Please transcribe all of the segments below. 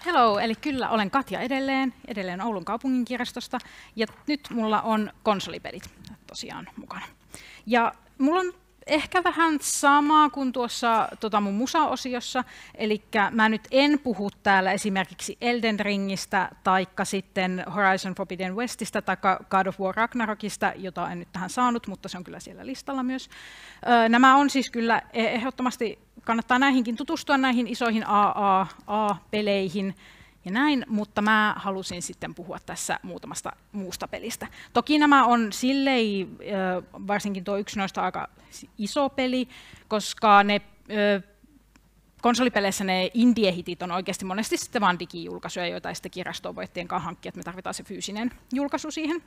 Hello, eli kyllä olen Katja edelleen Oulun kaupunginkirjastosta, ja nyt mulla on konsolipelit tosiaan mukana. Ja mulla on ehkä vähän samaa kuin tuossa mun musa-osiossa, eli mä nyt en puhu täällä esimerkiksi Elden Ringistä, taikka sitten Horizon Forbidden Westistä, tai God of War Ragnarokista, jota en nyt tähän saanut, mutta se on kyllä siellä listalla myös. Nämä on siis kyllä ehdottomasti, kannattaa näihinkin tutustua, näihin isoihin AAA-peleihin, ja näin, mutta mä halusin sitten puhua tässä muutamasta muusta pelistä. Toki nämä on silleen, varsinkin tuo yksi noista aika iso peli, koska ne konsolipeleissä ne indie-hitit on oikeasti monesti sitten vain digijulkaisuja, joita ei sitten kirjastoon voi tietenkään hankkia, että me tarvitaan se fyysinen julkaisu siihen.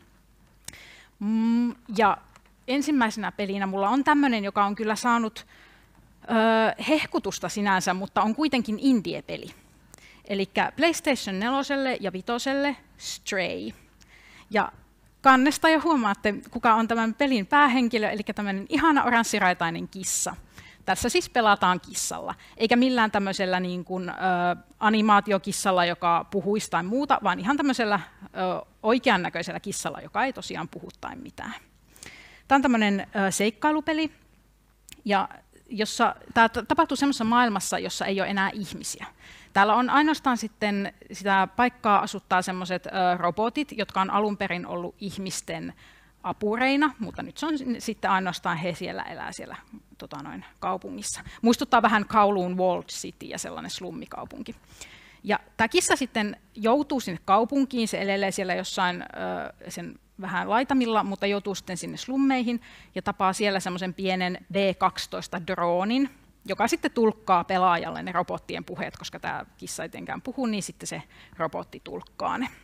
Ja ensimmäisenä pelinä mulla on tämmöinen, joka on kyllä saanut hehkutusta sinänsä, mutta on kuitenkin indie-peli. Eli PlayStation 4 ja 5 Stray. Ja kannesta jo huomaatte, kuka on tämän pelin päähenkilö, eli tämmöinen ihana oranssiraitainen kissa. Tässä siis pelataan kissalla, eikä millään tämmöisellä niin kuin, animaatiokissalla, joka puhuisi tai muuta, vaan ihan tämmöisellä oikean näköisellä kissalla, joka ei tosiaan puhu tai mitään. Tämä on tämmöinen seikkailupeli, ja tämä tapahtuu semmoisessa maailmassa, jossa ei ole enää ihmisiä. Täällä on ainoastaan sitten sitä paikkaa asuttaa semmoiset robotit, jotka on alun perin ollut ihmisten apureina, mutta nyt se on sitten ainoastaan he elää siellä kaupungissa. Muistuttaa vähän Kowloon Walled City ja sellainen slummikaupunki. Ja tämä kissa sitten joutuu sinne kaupunkiin, se elelee siellä jossain sen vähän laitamilla, mutta joutuu sitten sinne slummeihin ja tapaa siellä semmoisen pienen V12-droonin, joka sitten tulkkaa pelaajalle ne robottien puheet, koska tämä kissa ei tietenkään puhu, niin sitten se robotti tulkkaa ne.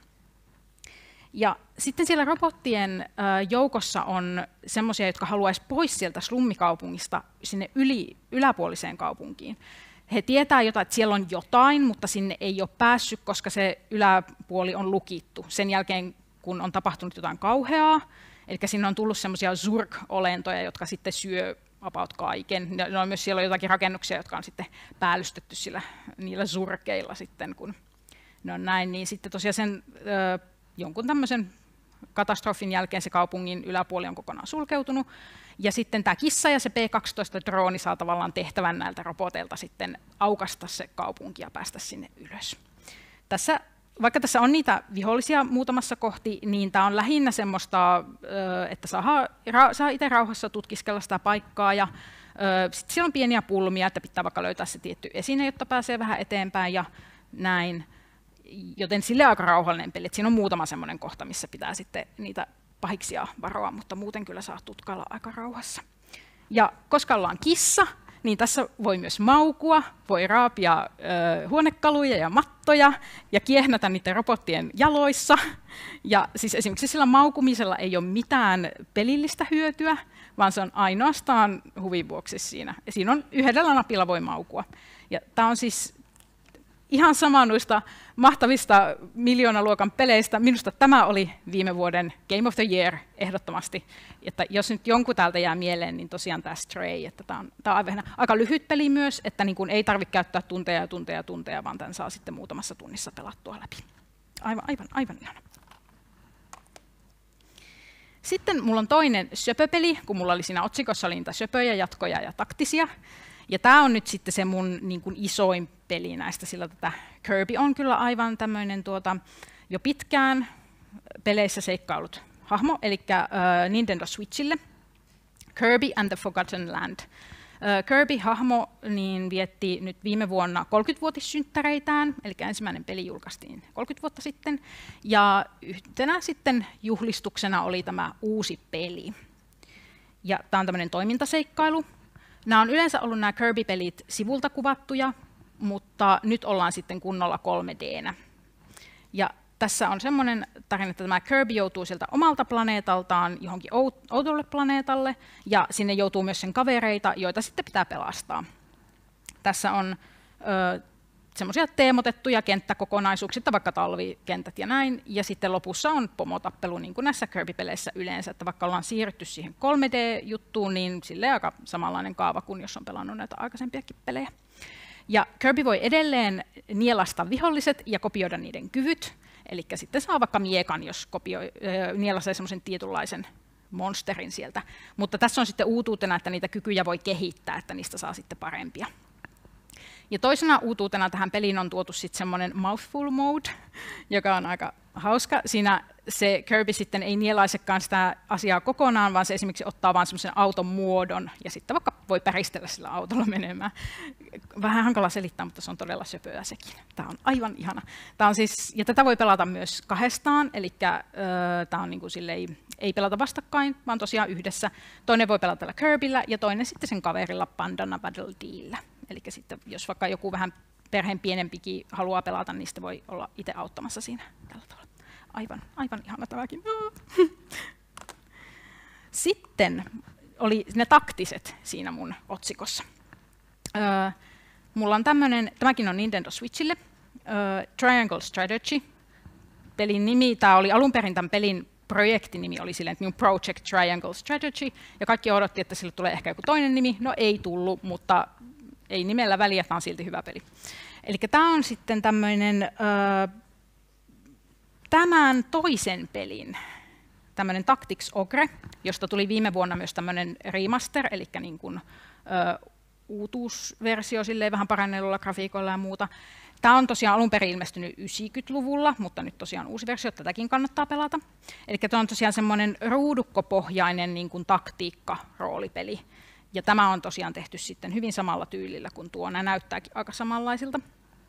Ja sitten siellä robottien joukossa on semmoisia, jotka haluaisi pois sieltä slummikaupungista sinne yläpuoliseen kaupunkiin. He tietää jotain, että siellä on jotain, mutta sinne ei ole päässyt, koska se yläpuoli on lukittu. Sen jälkeen, kun on tapahtunut jotain kauheaa, eli sinne on tullut semmoisia Zurg-olentoja, jotka sitten syö about kaiken. Ne on myös siellä on jotakin rakennuksia, jotka on sitten päällystetty niillä Zurgeilla sitten, kun ne on näin. Niin sitten tosiaan sen jonkun tämmöisen katastrofin jälkeen se kaupungin yläpuoli on kokonaan sulkeutunut. Ja sitten tämä kissa ja se P12-drooni saa tavallaan tehtävän näiltä roboteilta sitten aukasta se kaupunki ja päästä sinne ylös. Vaikka tässä on niitä vihollisia muutamassa kohti, niin tämä on lähinnä semmoista, että saa itse rauhassa tutkiskella sitä paikkaa. Ja sitten siellä on pieniä pulmia, että pitää vaikka löytää se tietty esine, jotta pääsee vähän eteenpäin ja näin. Joten sille aika rauhallinen peli. Siinä on muutama semmoinen kohta, missä pitää sitten niitä pahiksia varoa, mutta muuten kyllä saa tutkailla aika rauhassa. Ja koska ollaan kissa, niin tässä voi myös maukua, voi raapia huonekaluja ja mattoja ja kiehnätä niiden robottien jaloissa. Ja siis esimerkiksi sillä maukumisella ei ole mitään pelillistä hyötyä, vaan se on ainoastaan huvin vuoksi siinä. Ja siinä on yhdellä napilla voi maukua. Ja tämä on siis ihan sama noista mahtavista miljoonaluokan peleistä. Minusta tämä oli viime vuoden Game of the Year ehdottomasti. Että jos nyt jonkun täältä jää mieleen, niin tosiaan tämä Stray. Että tämä on aika lyhyt peli myös, että niin kuin ei tarvitse käyttää tunteja, vaan tämän saa sitten muutamassa tunnissa pelattua läpi. Aivan ihana. Sitten mulla on toinen söpöpeli, kun mulla oli siinä otsikossa oli niitä söpöjä, jatkoja ja taktisia. Ja tämä on nyt sitten se mun niin kuin isoin peli näistä, sillä tätä Kirby on kyllä aivan tämmöinen jo pitkään peleissä seikkailut hahmo, eli Nintendo Switchille. Kirby and the Forgotten Land. Kirby-hahmo niin vietti nyt viime vuonna 30-vuotissynttäreitään, eli ensimmäinen peli julkaistiin 30 vuotta sitten, ja yhtenä sitten juhlistuksena oli tämä uusi peli. Ja tämä on tämmöinen toimintaseikkailu. Nämä on yleensä ollut nämä Kirby-pelit sivulta kuvattuja, mutta nyt ollaan sitten kunnolla 3D:nä. Ja tässä on semmoinen tarina, että tämä Kirby joutuu sieltä omalta planeetaltaan johonkin outolle planeetalle, ja sinne joutuu myös sen kavereita, joita sitten pitää pelastaa. Tässä on semmoisia teemotettuja kenttäkokonaisuuksia, vaikka talvikentät ja näin, ja sitten lopussa on pomotappelu, niin kuin näissä Kirby-peleissä yleensä, että vaikka ollaan siirrytty siihen 3D-juttuun, niin silleen aika samanlainen kaava kuin jos on pelannut näitä aikaisempiakin pelejä. Ja Kirby voi edelleen nielasta viholliset ja kopioida niiden kyvyt, eli sitten saa vaikka miekan, jos nielasee semmoisen tietynlaisen monsterin sieltä. Mutta tässä on sitten uutuutena, että niitä kykyjä voi kehittää, että niistä saa sitten parempia. Ja toisena uutuutena tähän peliin on tuotu sitten semmoinen mouthful mode, joka on aika hauska. Siinä se Kirby sitten ei nielaisekaan sitä asiaa kokonaan, vaan se esimerkiksi ottaa vain semmoisen auton muodon ja sitten vaikka voi päristellä sillä autolla menemään. Vähän hankala selittää, mutta se on todella söpöä sekin. Tämä on aivan ihana. Tämä on siis, ja tätä voi pelata myös kahdestaan, eli tämä on niin kuin silleen, ei pelata vastakkain, vaan tosiaan yhdessä. Toinen voi pelata tällä Kirbyllä ja toinen sitten sen kaverilla Bandana Battle Dillä. Eli sitten jos vaikka joku vähän perheen pienempikin haluaa pelata, niin sitten voi olla itse auttamassa siinä tällä tavalla. Aivan ihana tämäkin. Sitten oli ne taktiset siinä mun otsikossa. Mulla on tämäkin on Nintendo Switchille, Triangle Strategy. Pelin nimi, tämä oli alun perin tämän pelin projektinimi oli silleen, että New Project Triangle Strategy, ja kaikki odotti, että sille tulee ehkä joku toinen nimi. No ei tullut, mutta ei nimellä väliä, tämä on silti hyvä peli. Eli tämä on sitten tämmöinen tämän toisen pelin tämmöinen Tactics Ogre, josta tuli viime vuonna myös tämmöinen remaster, eli niin kuin, uutuusversio silleen vähän parannelulla grafiikoilla ja muuta. Tämä on tosiaan alun perin ilmestynyt 90-luvulla, mutta nyt tosiaan uusi versio, tätäkin kannattaa pelata. Eli tämä on tosiaan semmoinen ruudukkopohjainen niin kuin taktiikka-roolipeli. Ja tämä on tosiaan tehty sitten hyvin samalla tyylillä kuin tuo. Nämä näyttääkin aika samanlaisilta.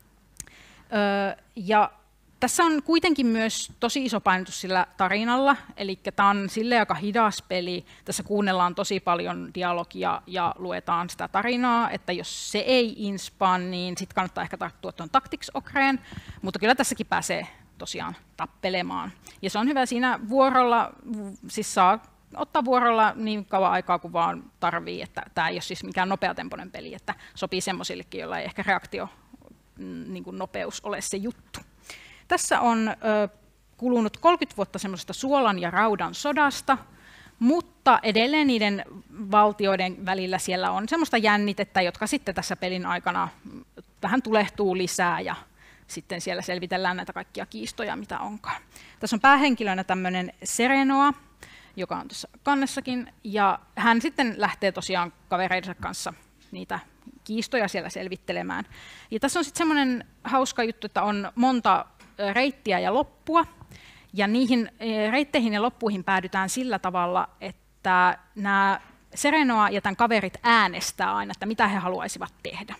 Ja tässä on kuitenkin myös tosi iso painotus sillä tarinalla, eli tämä on silleen aika hidas peli. Tässä kuunnellaan tosi paljon dialogia ja luetaan sitä tarinaa, että jos se ei inspaa, niin sitten kannattaa ehkä tarttua tuon Tactics Ogreen, mutta kyllä tässäkin pääsee tosiaan tappelemaan. Ja se on hyvä siinä vuorolla, siis saa ottaa vuorolla niin kauan aikaa kuin vaan tarvii, että tämä ei ole siis mikään nopeatempoinen peli, että sopii semmoisillekin, joilla ei ehkä reaktio niin kuin nopeus ole se juttu. Tässä on kulunut 30 vuotta semmoisesta suolan ja raudan sodasta, mutta edelleen niiden valtioiden välillä siellä on semmoista jännitettä, jotka sitten tässä pelin aikana vähän tulehtuu lisää ja sitten siellä selvitellään näitä kaikkia kiistoja, mitä onkaan. Tässä on päähenkilönä tämmöinen Serenoa, joka on tuossa kannessakin, ja hän sitten lähtee tosiaan kavereidensa kanssa niitä kiistoja siellä selvittelemään. Ja tässä on sitten semmoinen hauska juttu, että on monta reittiä ja loppua, ja niihin reitteihin ja loppuihin päädytään sillä tavalla, että nämä Serenoa ja tämän kaverit äänestää aina, että mitä he haluaisivat tehdä.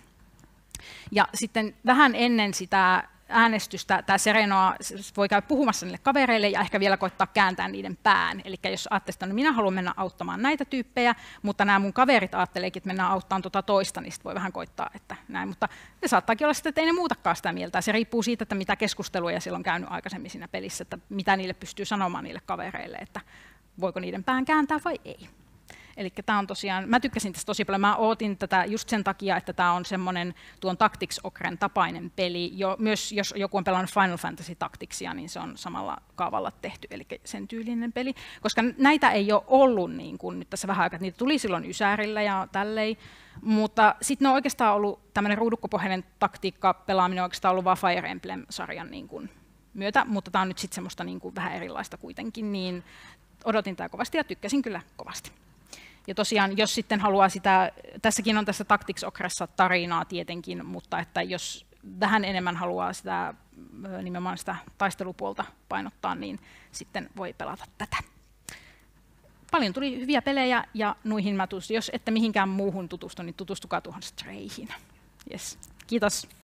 Ja sitten vähän ennen sitä äänestystä tämä Serenoa voi käydä puhumassa niille kavereille ja ehkä vielä koittaa kääntää niiden pään. Eli jos ajattelee, että no minä haluan mennä auttamaan näitä tyyppejä, mutta nämä mun kaverit ajatteleekin, että mennään auttamaan tuota toista, niin voi vähän koittaa, että näin. Mutta se saattaakin olla sitten, että ei ne muutakaan sitä mieltä. Se riippuu siitä, että mitä keskusteluja siellä on käynyt aikaisemmin siinä pelissä, että mitä niille pystyy sanomaan niille kavereille, että voiko niiden pään kääntää vai ei. Eli tämä on tosiaan, mä tykkäsin tästä tosi paljon. Mä ootin tätä just sen takia, että tämä on semmoinen tuon Tactics Ogren tapainen peli. Myös jos joku on pelannut Final Fantasy Tacticsia, niin se on samalla kaavalla tehty, eli sen tyylinen peli. Koska näitä ei ole ollut niin kuin nyt tässä vähän aikaa, niitä tuli silloin Ysärillä ja tälleen. Mutta sitten ne on oikeastaan ollut tämmöinen ruudukkopohjainen taktiikka-pelaaminen, on oikeastaan ollut vaan Fire Emblem-sarjan niin kuin myötä, mutta tämä on nyt sitten semmoista niin kuin vähän erilaista kuitenkin, niin odotin tätä kovasti ja tykkäsin kyllä kovasti. Ja tosiaan, jos sitten haluaa sitä, tässäkin on tässä Tactics Ogressa tarinaa tietenkin, mutta että jos vähän enemmän haluaa sitä, nimenomaan sitä taistelupuolta painottaa, niin sitten voi pelata tätä. Paljon tuli hyviä pelejä ja nuihin mä tutustuin. Jos ette mihinkään muuhun tutustu, niin tutustukaa tuohon Strayhin. Yes. Kiitos.